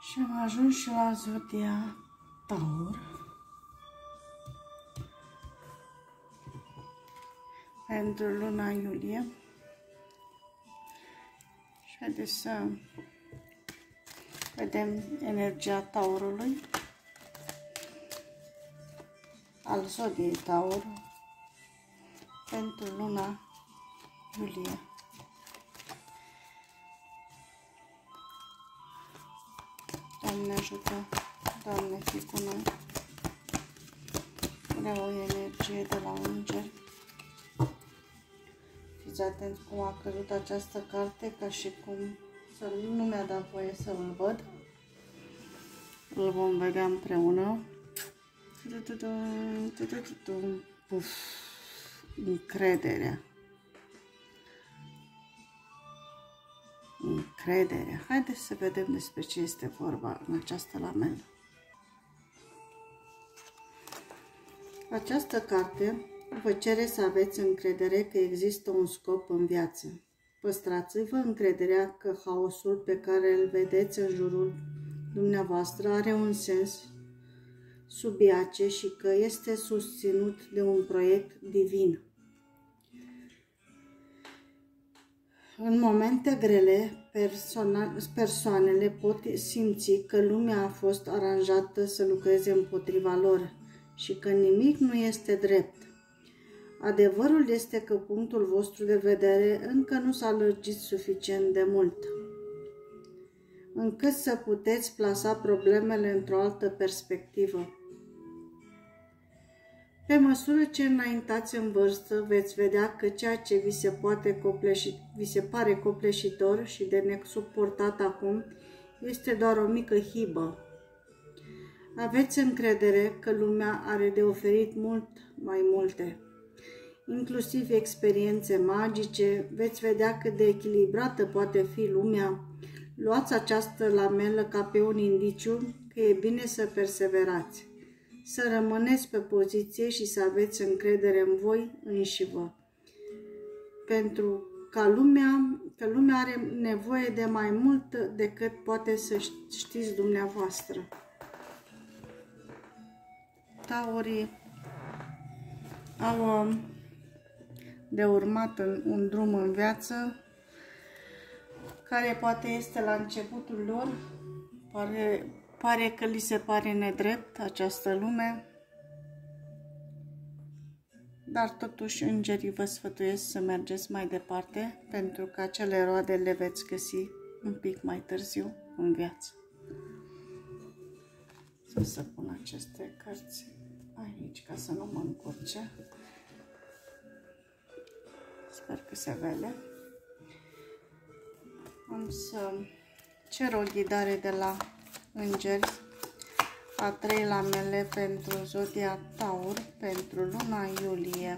Și am ajuns și la zodia Taur. Pentru luna iulie. Și haideți să vedem energia Taurului, al zodiei Taur, pentru luna iulie. Doamne ajută, Doamne fii cu noi. Vreau o energie de la îngeri. Fiți atenți cum a căzut această carte, ca și cum nu mi-a dat voie să-l văd. Îl vom vedea împreună. Puf. Încrederea. Încrederea. Haideți să vedem despre ce este vorba în această lamelă. Această carte vă cere să aveți încredere că există un scop în viață. Păstrați-vă încrederea că haosul pe care îl vedeți în jurul dumneavoastră are un sens subiace și că este susținut de un proiect divin. În momente grele, persoanele pot simți că lumea a fost aranjată să lucreze împotriva lor și că nimic nu este drept. Adevărul este că punctul vostru de vedere încă nu s-a lărgit suficient de mult, încât să puteți plasa problemele într-o altă perspectivă. Pe măsură ce înaintați în vârstă, veți vedea că ceea ce vi se pare copleșitor și de nesuportat acum este doar o mică hibă. Aveți încredere că lumea are de oferit mult mai multe, inclusiv experiențe magice. Veți vedea cât de echilibrată poate fi lumea. Luați această lamelă ca pe un indiciu că e bine să perseverați, să rămâneți pe poziție și să aveți încredere în voi înșivă. Pentru că lumea are nevoie de mai mult decât poate să știți dumneavoastră. Taurii au de urmat un drum în viață care poate este la începutul lor, pare că li se pare nedrept această lume, dar totuși îngerii vă sfătuiesc să mergeți mai departe, pentru că acele roade le veți găsi un pic mai târziu în viață. Să pun aceste cărți aici ca să nu mă încurce. Sper că se vede. Am să cer o ghidare de la îngeri a 3 lamele pentru zodia Taur pentru luna iulie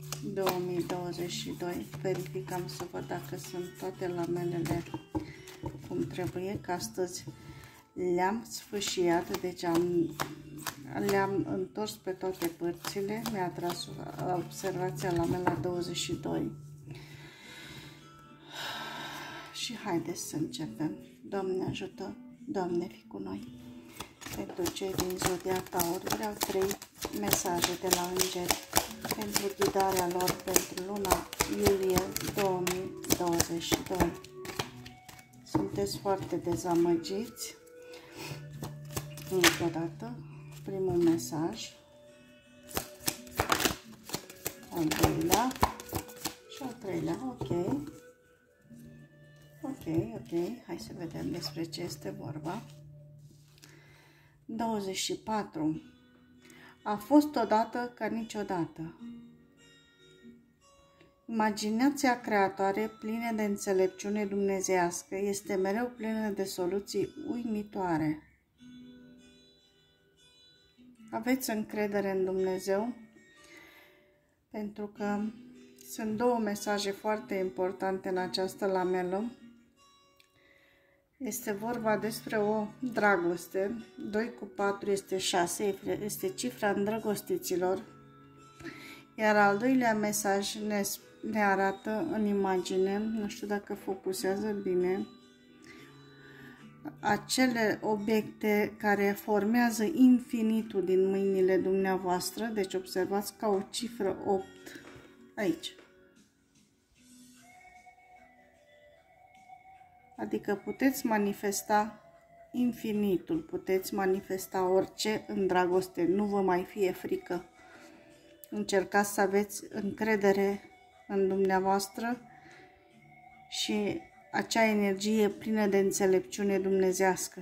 2022. Verificăm să văd dacă sunt toate lamelele cum trebuie, că astăzi le-am sfâșiat, deci le-am întors pe toate părțile. Mi-a tras observația lamela 22. Și haideți să începem. Doamne ajută, Doamne fii cu noi. Pentru cei din zodia Taur vreau 3 mesaje de la îngeri pentru ghidarea lor pentru luna iulie 2022. Sunteți foarte dezamăgiți. Încă o dată, primul mesaj, al doilea și al treilea. Ok, hai să vedem despre ce este vorba. 24. A fost odată ca niciodată. Imaginația creatoare, plină de înțelepciune dumnezeiască, este mereu plină de soluții uimitoare. Aveți încredere în Dumnezeu, pentru că sunt 2 mesaje foarte importante în această lamelă. Este vorba despre o dragoste. 2 cu 4 este 6, este cifra îndrăgostiților. Iar al doilea mesaj ne arată în imagine, nu știu dacă focusează bine, acele obiecte care formează infinitul din mâinile dumneavoastră. Deci observați ca o cifră 8 aici. Adică puteți manifesta infinitul, puteți manifesta orice în dragoste, nu vă mai fie frică. Încercați să aveți încredere în dumneavoastră și acea energie plină de înțelepciune dumnezească.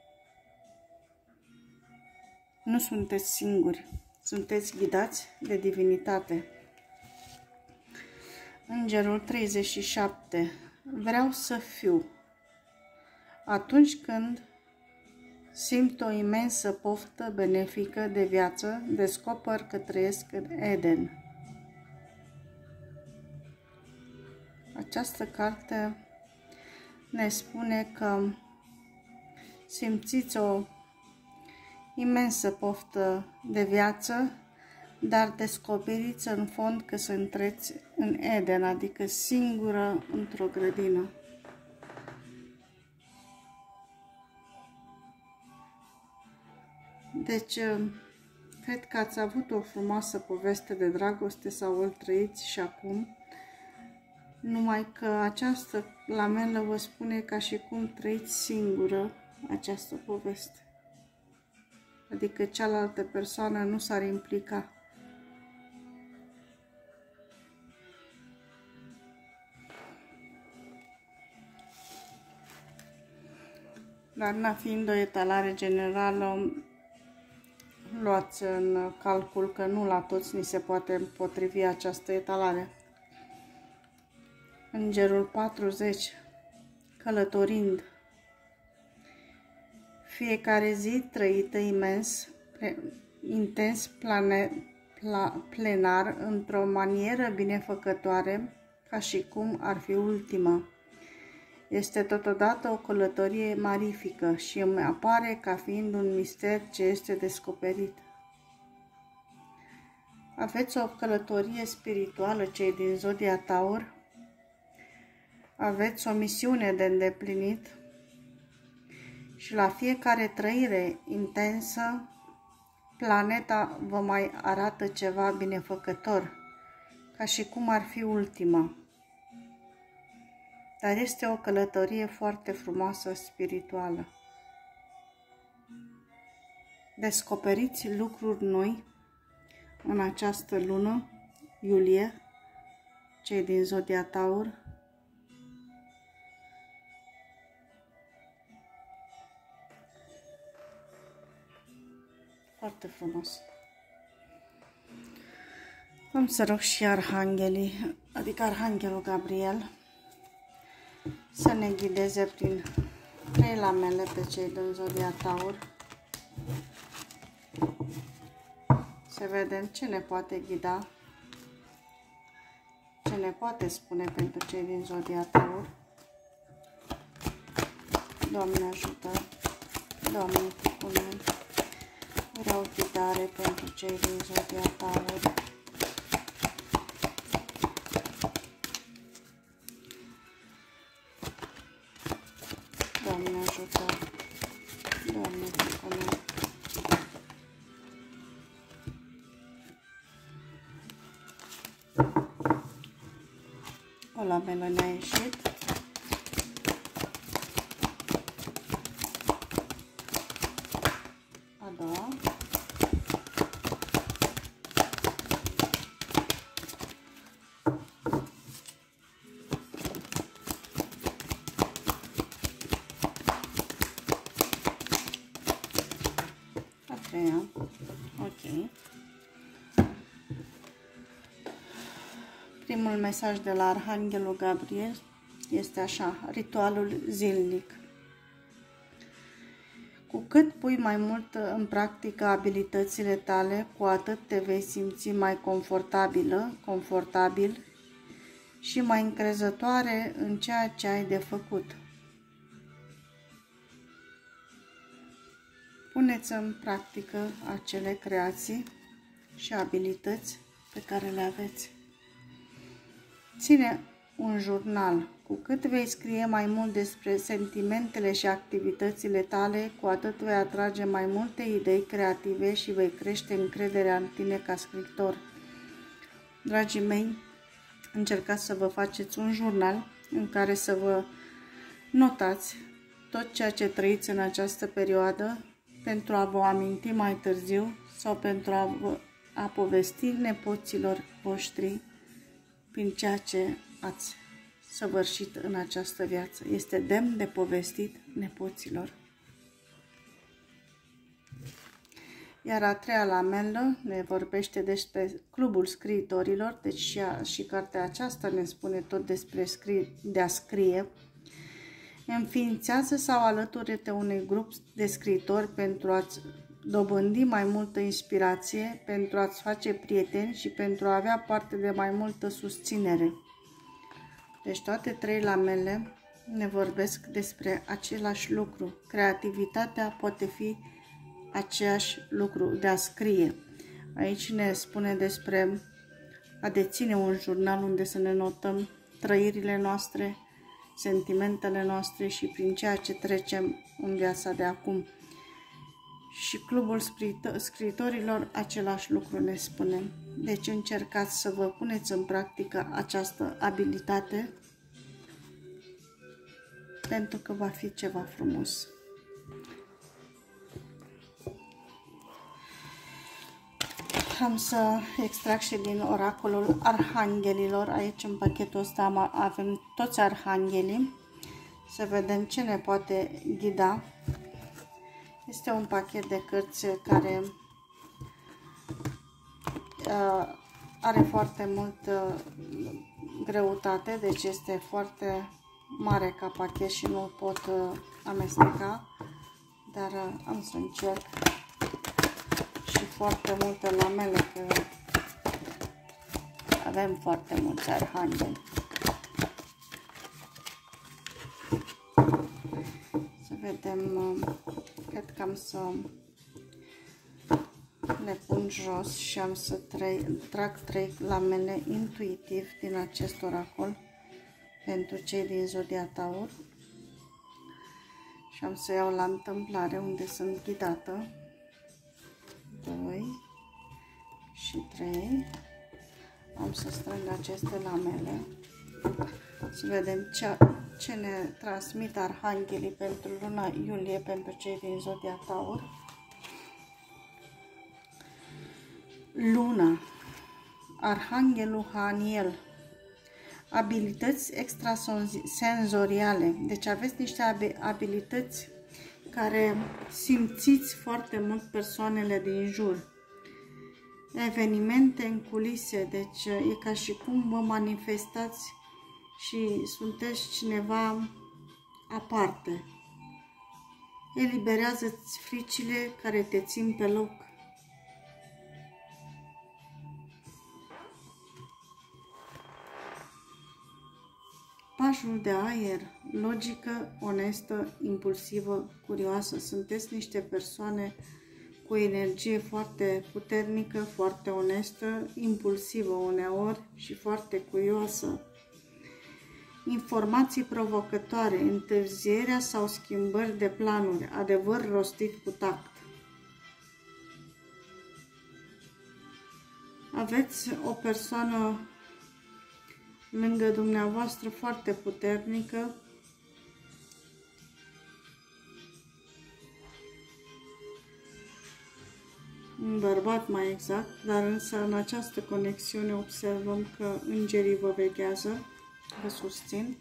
Nu sunteți singuri, sunteți ghidați de divinitate. Îngerul 37. Vreau să fiu. Atunci când simt o imensă poftă benefică de viață, descoper că trăiesc în Eden. Această carte ne spune că simțiți o imensă poftă de viață, dar descoperiți în fond că sunteți în Eden, adică singură într-o grădină. Deci, cred că ați avut o frumoasă poveste de dragoste sau îl trăiți și acum, numai că această lamelă vă spune ca și cum trăiți singură această poveste. Adică cealaltă persoană nu s-ar implica. Dar fiind o etalare generală, luați în calcul că nu la toți ni se poate împotrivi această etalare. Îngerul 40. Călătorind. Fiecare zi trăită intens, plenar, într-o manieră binefăcătoare, ca și cum ar fi ultima. Este totodată o călătorie marifică și îmi apare ca fiind un mister ce este descoperit. Aveți o călătorie spirituală, cei din zodia Taur. Aveți o misiune de îndeplinit și la fiecare trăire intensă, planeta vă mai arată ceva binefăcător, ca și cum ar fi ultima. Dar este o călătorie foarte frumoasă spirituală. Descoperiți lucruri noi în această lună, iulie, cei din zodia Taur. Foarte frumos. Am să rog și arhanghelii, adică arhanghelul Gabriel, să ne ghideze prin 3 lamele pe cei din zodia Taur. Să vedem ce ne poate ghida, ce ne poate spune pentru cei din zodia Taur. Doamne ajută, Doamne spune, vreau ghidare pentru cei din zodia Taur. Doamne ajută, Doamne spune. O lamelă ne-a ieșit. A doua. A treia. Ok. Primul mesaj de la Arhanghelul Gabriel este așa: ritualul zilnic. Cu cât pui mai mult în practică abilitățile tale, cu atât te vei simți mai confortabil și mai încrezătoare în ceea ce ai de făcut. Puneți în practică acele creații și abilități pe care le aveți. Ține un jurnal. Cu cât vei scrie mai mult despre sentimentele și activitățile tale, cu atât vei atrage mai multe idei creative și vei crește încrederea în tine ca scriitor. Dragii mei, încercați să vă faceți un jurnal în care să vă notați tot ceea ce trăiți în această perioadă pentru a vă aminti mai târziu sau pentru a povesti nepoților voștri prin ceea ce ați săvârșit în această viață. Este demn de povestit nepoților. Iar a treia lamelă ne vorbește despre Clubul Scriitorilor, deci și cartea aceasta ne spune tot despre de a scrie. Înființează sau alătură-te unui grup de scriitori pentru a-ți dobândi mai multă inspirație, pentru a-ți face prieteni și pentru a avea parte de mai multă susținere. Deci toate trei lamele ne vorbesc despre același lucru. Creativitatea poate fi aceeași lucru, de a scrie. Aici ne spune despre a deține un jurnal unde să ne notăm trăirile noastre, sentimentele noastre și prin ceea ce trecem în viața de acum. Și Clubul Scriitorilor același lucru ne spune. Deci încercați să vă puneți în practică această abilitate, pentru că va fi ceva frumos. Am să extrag și din oracolul arhanghelilor. Aici în pachetul ăsta avem toți arhanghelii. Să vedem ce ne poate ghida. Este un pachet de cărți care are foarte multă greutate, deci este foarte mare ca pachet și nu îl pot amesteca, dar am să încerc. Și foarte multe lamele, că avem foarte mulți arhangheli. Să vedem, cred că am să le pun jos și am să trag 3 lamele intuitiv din acest oracol pentru cei din zodia Taur. Și am să iau la întâmplare unde sunt ghidată. 2 și 3. Am să strâng aceste lamele. Să vedem ce ne transmit arhanghelii pentru luna iulie pentru cei din zodia Taur. Luna, arhanghelul Haniel, abilități extrasenzoriale. Deci aveți niște abilități care simțiți foarte mult persoanele din jur. Evenimente în culise, deci e ca și cum vă manifestați și sunteți cineva aparte. Eliberează-ți fricile care te țin pe loc. Pajul de aer, logică, onestă, impulsivă, curioasă. Sunteți niște persoane cu energie foarte puternică, foarte onestă, impulsivă uneori și foarte curioasă. Informații provocătoare, întârzierea sau schimbări de planuri, adevăr rostit cu tact. Aveți o persoană lângă dumneavoastră foarte puternică, un bărbat mai exact, dar însă în această conexiune observăm că îngerii vă veghează, vă susțin.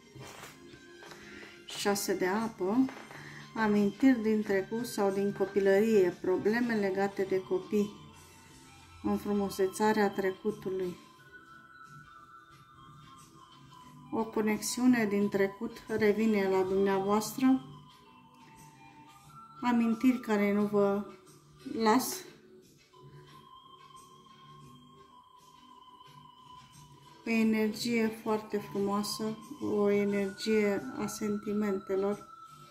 6 de apă, amintiri din trecut sau din copilărie, probleme legate de copii, înfrumusețarea trecutului. O conexiune din trecut revine la dumneavoastră, amintiri care nu vă las, o energie foarte frumoasă, o energie a sentimentelor,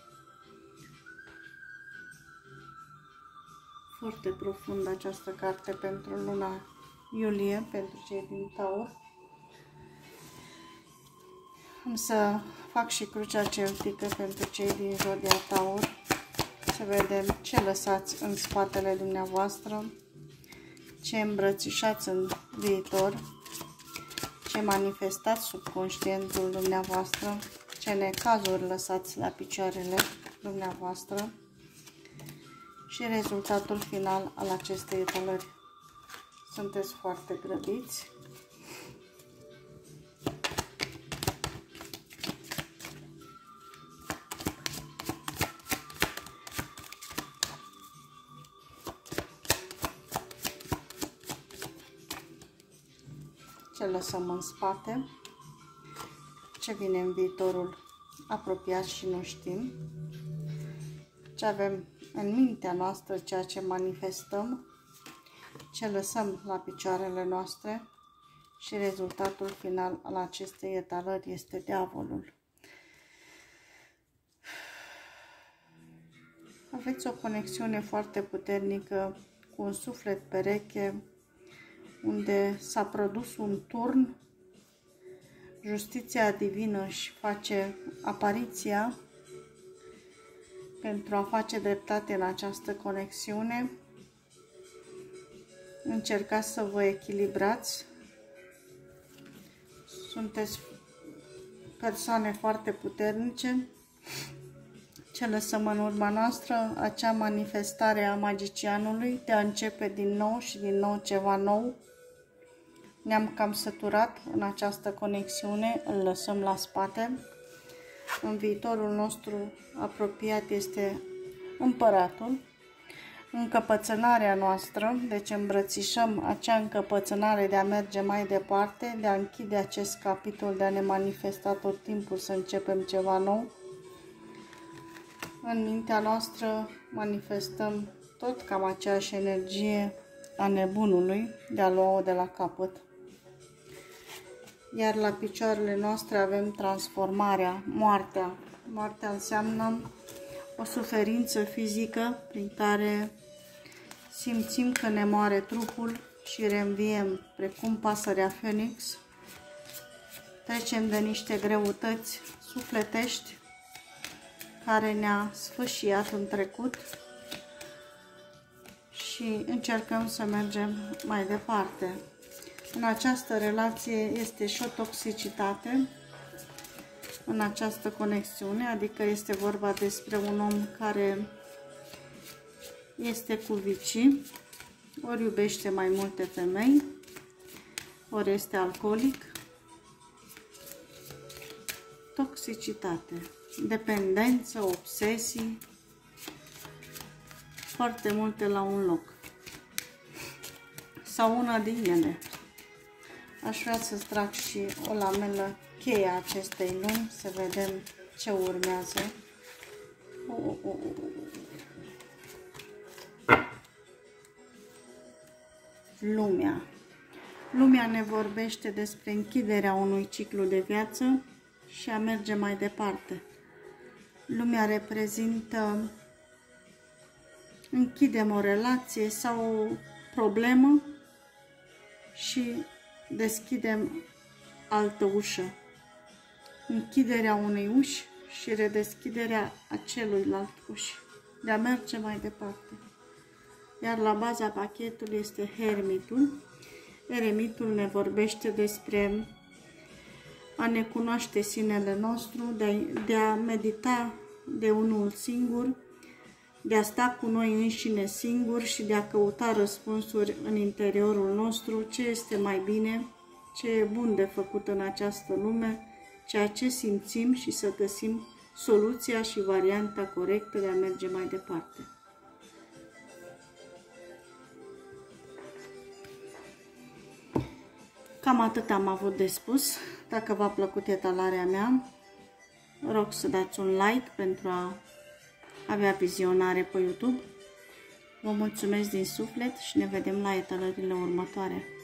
foarte profundă această carte pentru luna iulie, pentru cei din Taur. Am să fac și crucea celtică pentru cei din zodia Taur. Să vedem ce lăsați în spatele dumneavoastră, ce îmbrățișați în viitor, ce manifestați subconștientul dumneavoastră, ce necazuri lăsați la picioarele dumneavoastră și rezultatul final al acestei etalări. Sunteți foarte grăbiți. Ce lăsăm în spate, ce vine în viitorul apropiat și nu știm, ce avem în mintea noastră, ceea ce manifestăm, ce lăsăm la picioarele noastre și rezultatul final al acestei etalări este diavolul. Aveți o conexiune foarte puternică cu un suflet pereche, unde s-a produs un turn, justiția divină își face apariția pentru a face dreptate în această conexiune. Încercați să vă echilibrați. Sunteți persoane foarte puternice. Ce lăsăm în urma noastră? Acea manifestare a magicianului de a începe din nou și din nou ceva nou. Ne-am cam săturat în această conexiune, îl lăsăm la spate. În viitorul nostru apropiat este împăratul, încăpățânarea noastră, deci îmbrățișăm acea încăpățânare de a merge mai departe, de a închide acest capitol, de a ne manifesta tot timpul să începem ceva nou. În mintea noastră manifestăm tot cam aceeași energie a nebunului de a lua-o de la capăt. Iar la picioarele noastre avem transformarea, moartea. Moartea înseamnă o suferință fizică prin care simțim că ne moare trupul și reînviem precum pasărea Phoenix. Trecem de niște greutăți sufletești care ne-a sfâșiat în trecut și încercăm să mergem mai departe. În această relație este și o toxicitate, în această conexiune, adică este vorba despre un om care este cu vicii, ori iubește mai multe femei, ori este alcoolic. Toxicitate, dependență, obsesii, foarte multe la un loc. Sau una din ele. Aș vrea să-ți trag și o lamelă cheia acestei luni, să vedem ce urmează. Lumea. Lumea ne vorbește despre închiderea unui ciclu de viață și a merge mai departe. Lumea reprezintă închidem o relație sau o problemă și deschidem altă ușă. Închiderea unei uși și redeschiderea aceluilalt uși. De a merge mai departe. Iar la baza pachetului este Heremitul. Eremitul ne vorbește despre a ne cunoaște sinele nostru, de a medita de unul singur, de a sta cu noi înșine singuri și de a căuta răspunsuri în interiorul nostru, ce este mai bine, ce e bun de făcut în această lume, ceea ce simțim și să găsim soluția și varianta corectă de a merge mai departe. Cam atât am avut de spus. Dacă v-a plăcut etalarea mea, rog să dați un like pentru a avea vizionare pe YouTube. Vă mulțumesc din suflet și ne vedem la etalările următoare.